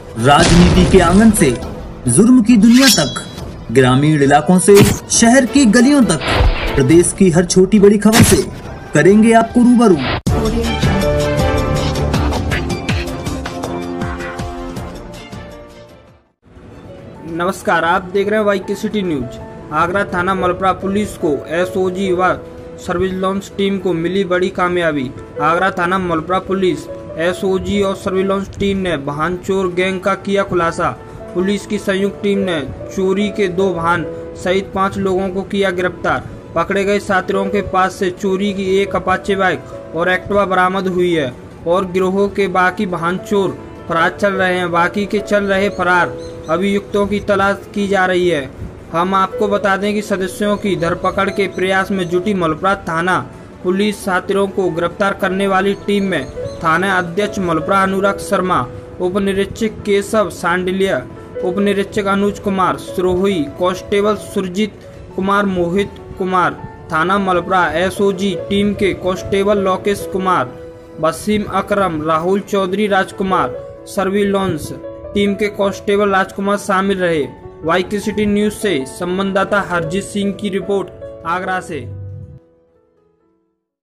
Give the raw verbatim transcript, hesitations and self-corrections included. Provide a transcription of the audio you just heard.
राजनीति के आंगन से जुर्म की दुनिया तक, ग्रामीण इलाकों से शहर की गलियों तक, प्रदेश की हर छोटी बड़ी खबर से करेंगे आपको रूबरू। नमस्कार, आप देख रहे हैं वाई के सिटी न्यूज। आगरा थाना मलप्रा पुलिस को एस ओ जी व सर्विलांस टीम को मिली बड़ी कामयाबी। आगरा थाना मलप्रा पुलिस, एस ओ जी और सर्विलांस टीम ने वाहन चोर गैंग का किया खुलासा। पुलिस की संयुक्त टीम ने चोरी के दो वाहन सहित पाँच लोगों को किया गिरफ्तार। पकड़े गए साथियों के पास से चोरी की एक अपाचे बाइक और एक्टिवा बरामद हुई है और गिरोह के बाकी वाहन चोर फरार चल रहे हैं। बाकी के चल रहे फरार अभियुक्तों की तलाश की जा रही है। हम आपको बता दें कि सदस्यों की धरपकड़ के प्रयास में जुटी मलप्रा थाना पुलिस साथियों को गिरफ्तार करने वाली टीम में थाना अध्यक्ष मलप्रा अनुराग शर्मा, उप निरीक्षक केशव सांडिलिया, उप निरीक्षक अनुज कुमार सिरोही, कांस्टेबल सुरजीत कुमार, मोहित कुमार, थाना Malpura S O G team के constable Lokesh Kumar, Wasim Akram, Rahul Chaudhary, Rajkumar, surveillance team के कांस्टेबल राजकुमार शामिल रहे। वाई के सिटी न्यूज से संवाददाता हरजीत सिंह की रिपोर्ट आगरा से।